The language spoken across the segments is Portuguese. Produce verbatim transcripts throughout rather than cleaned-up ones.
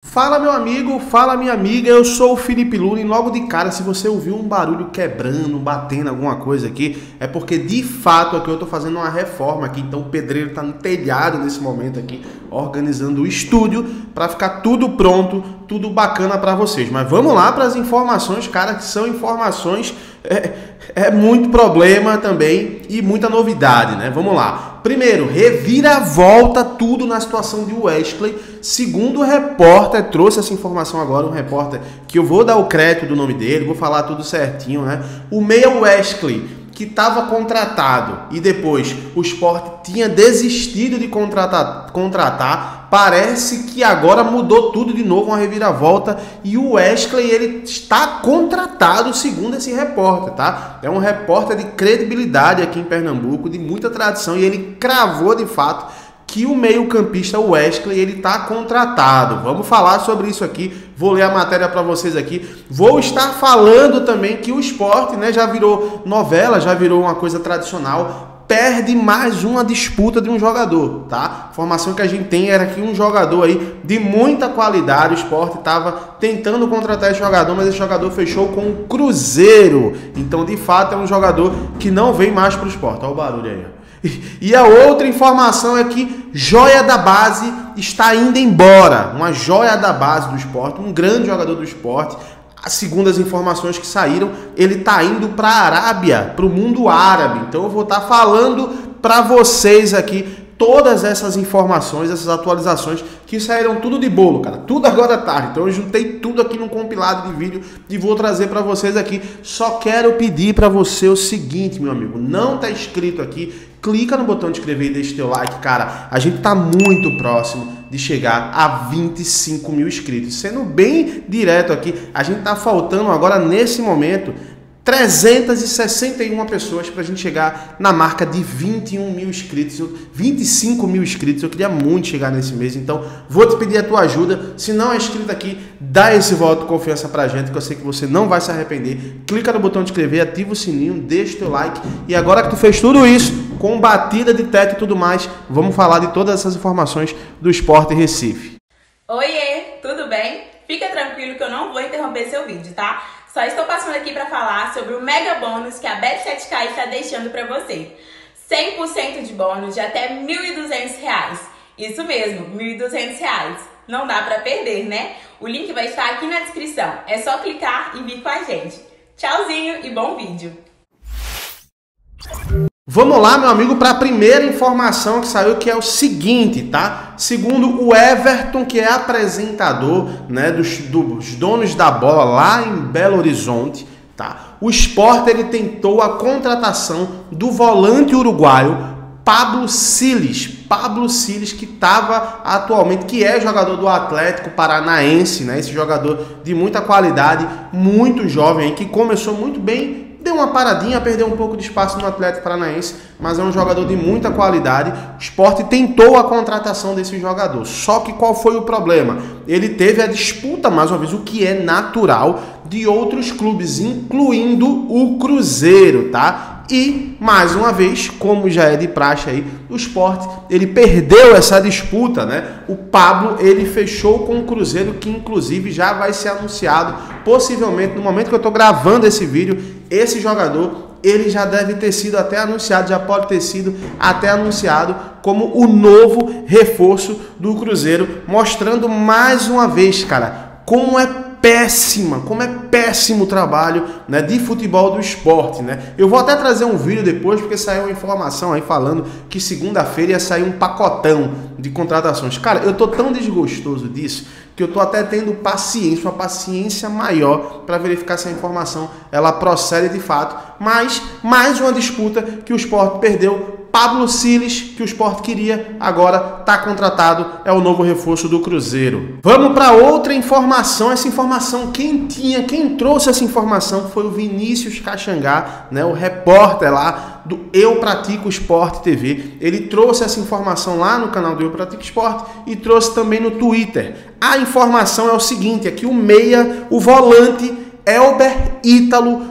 Fala meu amigo, fala minha amiga, eu sou o Felipe Luna e logo de cara, se você ouviu um barulho quebrando, batendo alguma coisa aqui, é porque de fato aqui eu tô fazendo uma reforma aqui, então o pedreiro tá no telhado nesse momento aqui, organizando o estúdio para ficar tudo pronto, tudo bacana para vocês. Mas vamos lá para as informações, cara, que são informações, é, é muito problema também e muita novidade, né? Vamos lá. Primeiro, reviravolta tudo na situação de Wesley. Segundo o repórter, trouxe essa informação agora, um repórter que eu vou dar o crédito do nome dele, vou falar tudo certinho, né? O meia Wesley, que estava contratado e depois o Sport tinha desistido de contratar, contratar, parece que agora mudou tudo de novo, uma reviravolta, e o Wesley ele está contratado, segundo esse repórter, tá? É um repórter de credibilidade aqui em Pernambuco, de muita tradição, e ele cravou de fato que o meio-campista Wesley ele está contratado. Vamos falar sobre isso aqui. Vou ler a matéria para vocês aqui. Vou estar falando também que o Sport, né, já virou novela, já virou uma coisa tradicional. Perde mais uma disputa de um jogador, tá? A informação que a gente tem era que um jogador aí de muita qualidade, o Sport estava tentando contratar esse jogador, mas esse jogador fechou com o Cruzeiro. Então, de fato, é um jogador que não vem mais para o Sport. Olha o barulho aí, ó. E a outra informação é que joia da base está indo embora. Uma joia da base do Sport, um grande jogador do Sport. Segundo as informações que saíram, ele está indo para a Arábia, para o mundo árabe. Então eu vou estar falando para vocês aqui todas essas informações, essas atualizações que saíram tudo de bolo, cara. Tudo agora à tarde. Então eu juntei tudo aqui num compilado de vídeo e vou trazer para vocês aqui. Só quero pedir para você o seguinte, meu amigo. Não tá inscrito aqui, clica no botão de inscrever e deixa teu like, cara. A gente tá muito próximo de chegar a vinte e cinco mil inscritos. Sendo bem direto aqui, a gente tá faltando agora nesse momento trezentas e sessenta e uma pessoas para a gente chegar na marca de vinte e um mil inscritos, vinte e cinco mil inscritos. Eu queria muito chegar nesse mês, então vou te pedir a tua ajuda. Se não é inscrito aqui, dá esse voto de confiança pra gente, que eu sei que você não vai se arrepender. Clica no botão de inscrever, ativa o sininho, deixa o teu like. E agora que tu fez tudo isso, com batida de teto e tudo mais, vamos falar de todas essas informações do Sport Recife. Oiê, tudo bem? Fica tranquilo que eu não vou interromper seu vídeo, tá? Só estou passando aqui para falar sobre o mega bônus que a Bet sete K está deixando para você. cem por cento de bônus de até mil e duzentos reais. Isso mesmo, mil e duzentos reais. Não dá para perder, né? O link vai estar aqui na descrição. É só clicar e vir com a gente. Tchauzinho e bom vídeo. Vamos lá, meu amigo, para a primeira informação que saiu, que é o seguinte, tá? Segundo o Everton, que é apresentador, né, dos, dos donos da bola lá em Belo Horizonte, tá? O Sport ele tentou a contratação do volante uruguaio Pablo Siles. Pablo Siles, que estava atualmente, que é jogador do Atlético Paranaense, né? Esse jogador de muita qualidade, muito jovem, que começou muito bem. Deu uma paradinha, perdeu um pouco de espaço no Atlético Paranaense, mas é um jogador de muita qualidade. O Sport tentou a contratação desse jogador, só que qual foi o problema? Ele teve a disputa, mais uma vez, o que é natural, de outros clubes, incluindo o Cruzeiro, tá? E, mais uma vez, como já é de praxe aí, o Sport, ele perdeu essa disputa, né? O Pablo, ele fechou com o Cruzeiro, que inclusive já vai ser anunciado, possivelmente, no momento que eu estou gravando esse vídeo, esse jogador, ele já deve ter sido até anunciado, já pode ter sido até anunciado como o novo reforço do Cruzeiro, mostrando mais uma vez, cara, como é péssima, como é péssimo o trabalho, né, de futebol do Sport, né? Eu vou até trazer um vídeo depois, porque saiu uma informação aí falando que segunda-feira ia sair um pacotão de contratações. Cara, eu tô tão desgostoso disso que eu tô até tendo paciência, uma paciência maior para verificar se a informação ela procede de fato. Mas mais uma disputa que o Sport perdeu. Pablo Siles, que o Sport queria, agora está contratado, é o novo reforço do Cruzeiro. Vamos para outra informação. Essa informação, quem tinha, quem trouxe essa informação foi o Vinícius Caxangá, né, o repórter lá do Eu Pratico Esporte T V. Ele trouxe essa informação lá no canal do Eu Pratico Esporte e trouxe também no Twitter. A informação é o seguinte, é que o meia, o volante Elber Ítalo,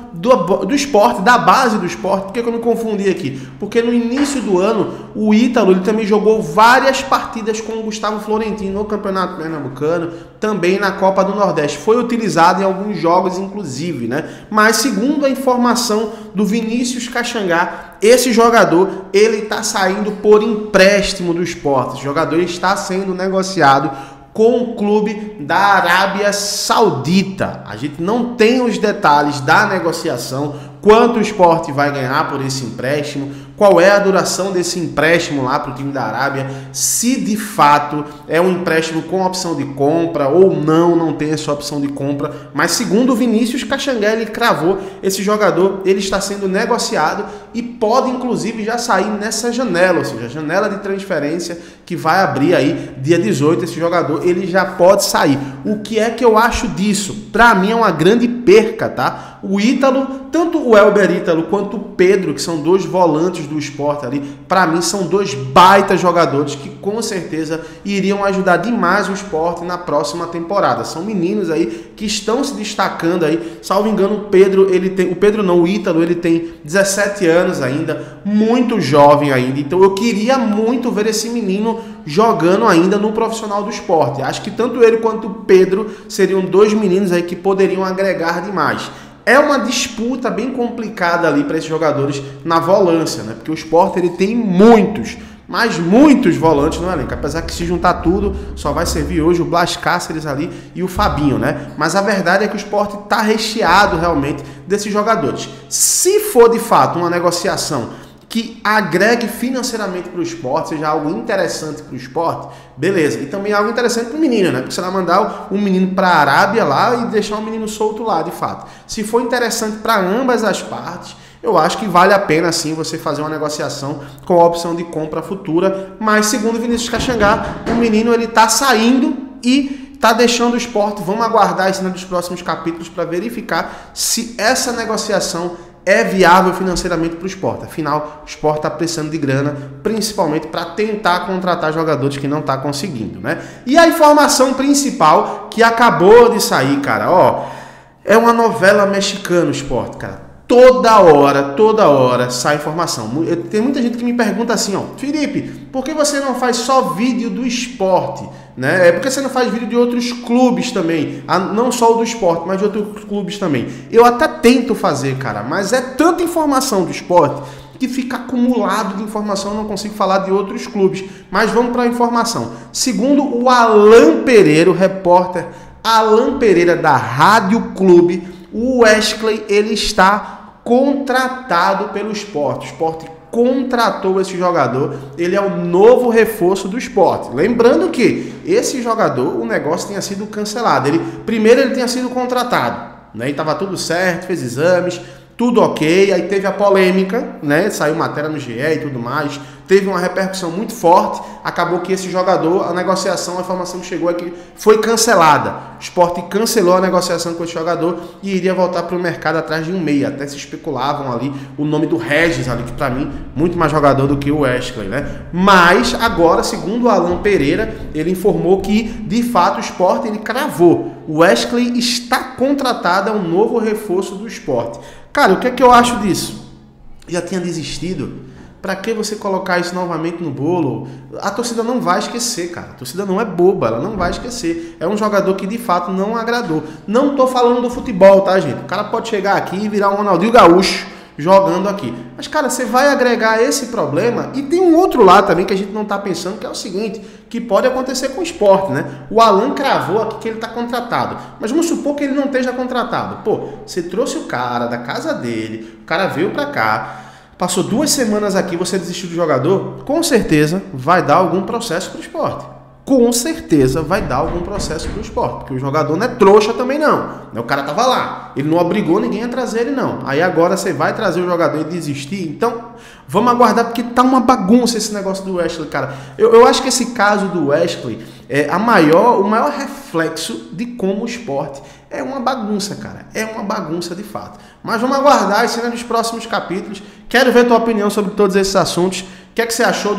do, do esporte, da base do esporte. Por que, que eu me confundi aqui? Porque no início do ano, o Ítalo ele também jogou várias partidas com o Gustavo Florentino no Campeonato Pernambucano, também na Copa do Nordeste. Foi utilizado em alguns jogos, inclusive, né? Mas segundo a informação do Vinícius Caxangá, esse jogador ele está saindo por empréstimo do esporte. Esse jogador está sendo negociado com o clube da Arábia Saudita. A gente não tem os detalhes da negociação, quanto o esporte vai ganhar por esse empréstimo, qual é a duração desse empréstimo lá para o time da Arábia, se de fato é um empréstimo com opção de compra ou não, não tem essa opção de compra, mas segundo o Vinícius Caxangá, ele cravou, esse jogador ele está sendo negociado e pode inclusive já sair nessa janela, ou seja, a janela de transferência que vai abrir aí dia dezoito, esse jogador ele já pode sair. O que é que eu acho disso? Para mim é uma grande perca, tá? O Ítalo, tanto o Elber Ítalo quanto o Pedro, que são dois volantes do esporte ali, para mim são dois baita jogadores que com certeza iriam ajudar demais o esporte na próxima temporada. São meninos aí que estão se destacando aí. Salvo engano, o Pedro, ele tem, o Pedro não, o Ítalo, ele tem dezessete anos ainda, muito jovem ainda. Então eu queria muito ver esse menino jogando ainda no profissional do esporte. Acho que tanto ele quanto o Pedro seriam dois meninos aí que poderiam agregar demais. É uma disputa bem complicada ali para esses jogadores na volância, né? Porque o Sport ele tem muitos, mas muitos volantes no elenco. Apesar que se juntar tudo, só vai servir hoje o Blas Cáceres ali e o Fabinho, né? Mas a verdade é que o Sport está recheado realmente desses jogadores. Se for de fato uma negociação que agregue financeiramente para o esporte, seja algo interessante para o esporte, beleza. E também algo interessante para o menino, né? Porque você vai mandar um menino para a Arábia lá e deixar um menino solto lá, de fato. Se for interessante para ambas as partes, eu acho que vale a pena sim você fazer uma negociação com a opção de compra futura. Mas segundo o Vinícius Caxangá, o menino ele está saindo e está deixando o esporte. Vamos aguardar isso nos próximos capítulos para verificar se essa negociação é viável financeiramente para o esporte. Afinal, o esporte está precisando de grana, principalmente para tentar contratar jogadores que não está conseguindo, né? E a informação principal que acabou de sair, cara, ó, é uma novela mexicana o esporte, cara. Toda hora, toda hora sai informação. Tem muita gente que me pergunta assim, ó, Felipe, por que você não faz só vídeo do esporte? Né? É porque você não faz vídeo de outros clubes também, não só o do esporte, mas de outros clubes também. Eu até tento fazer, cara, mas é tanta informação do esporte que fica acumulado de informação, eu não consigo falar de outros clubes. Mas vamos para a informação. Segundo o Alan Pereira, o repórter Alan Pereira da Rádio Clube, o Wesley ele está contratado pelo esporte. O esporte contratou esse jogador, ele é o novo reforço do esporte. Lembrando que esse jogador, o negócio tinha sido cancelado. Ele, primeiro ele tinha sido contratado, né? E estava tudo certo, fez exames, tudo ok, aí teve a polêmica, né? Saiu matéria no G E e tudo mais, teve uma repercussão muito forte, acabou que esse jogador, a negociação, a informação que chegou aqui foi cancelada. O Sport cancelou a negociação com esse jogador e iria voltar para o mercado atrás de um meia. Até se especulavam ali o nome do Regis ali, que para mim, muito mais jogador do que o Wesley, né? Mas agora, segundo o Alan Pereira, ele informou que, de fato, o Sport ele cravou. O Wesley está contratado, é um novo reforço do Sport. Cara, o que é que eu acho disso? Já tinha desistido. Pra que você colocar isso novamente no bolo? A torcida não vai esquecer, cara. A torcida não é boba, ela não vai esquecer. É um jogador que de fato não agradou. Não tô falando do futebol, tá, gente? O cara pode chegar aqui e virar um Ronaldinho Gaúcho jogando aqui. Mas, cara, você vai agregar esse problema e tem um outro lado também que a gente não tá pensando, que é o seguinte, que pode acontecer com o esporte, né? O Alan cravou aqui que ele tá contratado. Mas vamos supor que ele não esteja contratado. Pô, você trouxe o cara da casa dele, o cara veio pra cá, passou duas semanas aqui, você desistiu do jogador, com certeza vai dar algum processo para o esporte. Com certeza vai dar algum processo para o esporte, porque o jogador não é trouxa também não. O cara tava lá, ele não obrigou ninguém a trazer ele não. Aí agora você vai trazer o jogador e desistir, então vamos aguardar, porque tá uma bagunça esse negócio do Wesley, cara. Eu, eu acho que esse caso do Wesley é a maior, o maior reflexo de como o esporte é uma bagunça, cara. É uma bagunça de fato. Mas vamos aguardar isso nos próximos capítulos. Quero ver tua opinião sobre todos esses assuntos. O que é que você achou do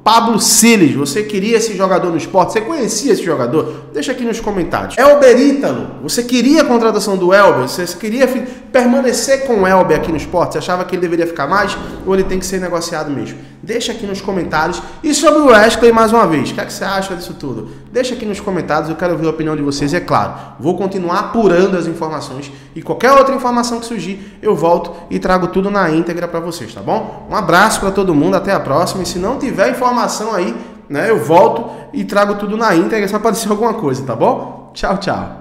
Pablo Siles, você queria esse jogador no esporte? Você conhecia esse jogador? Deixa aqui nos comentários. Elber Ítalo, você queria a contratação do Elber? Você queria permanecer com o Elber aqui no esporte? Você achava que ele deveria ficar mais ou ele tem que ser negociado mesmo? Deixa aqui nos comentários. E sobre o Wesley, mais uma vez, o que é que você acha disso tudo? Deixa aqui nos comentários, eu quero ouvir a opinião de vocês. E é claro, vou continuar apurando as informações e qualquer outra informação que surgir, eu volto e trago tudo na íntegra para vocês, tá bom? Um abraço para todo mundo, até a próxima. E se não tiver informação aí, né, eu volto e trago tudo na íntegra se aparecer alguma coisa, tá bom? Tchau, tchau.